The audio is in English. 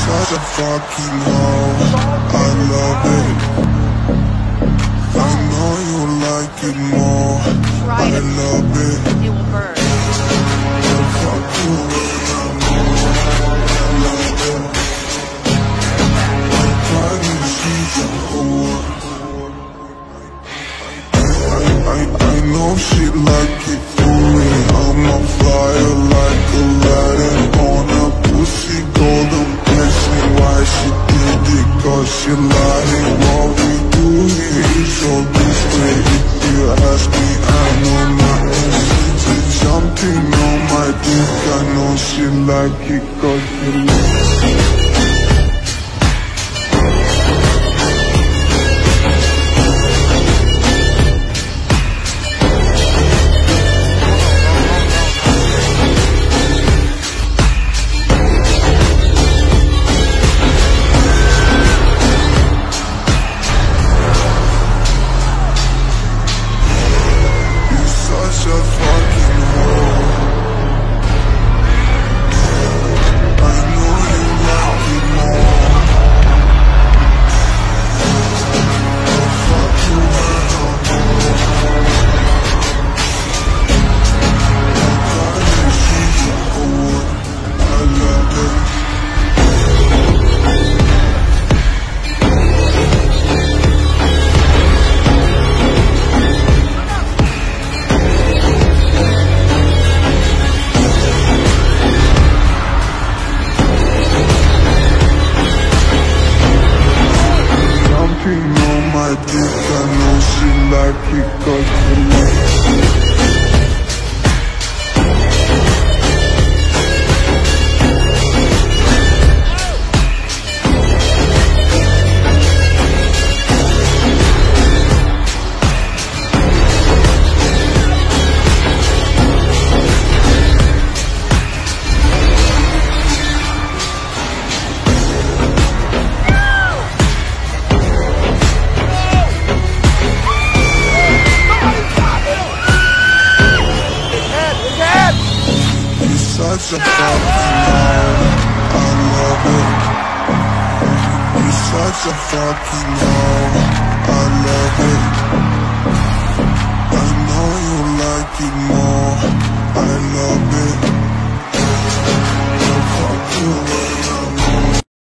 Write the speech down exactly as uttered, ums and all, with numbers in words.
such a fucking hoe, I love it. I know you like it more, I love it. It will burn. Fuck you when I'm more, I love it. I'm trying to see you whore. I, I, I know she like it for me. I'm a flyer like Aladdin on a pussy golden blessing. Why she did it? Cause she lying. What we do here is so discreet. If you ask me, I know nothing. She's jumping on my dick. I know she like it cause she like it. On my dick, I know she like it cause she like it. Such a fucking hoe, I love it. You're such a fucking hoe, I love it. I know you like it more, I love it. I fuck you.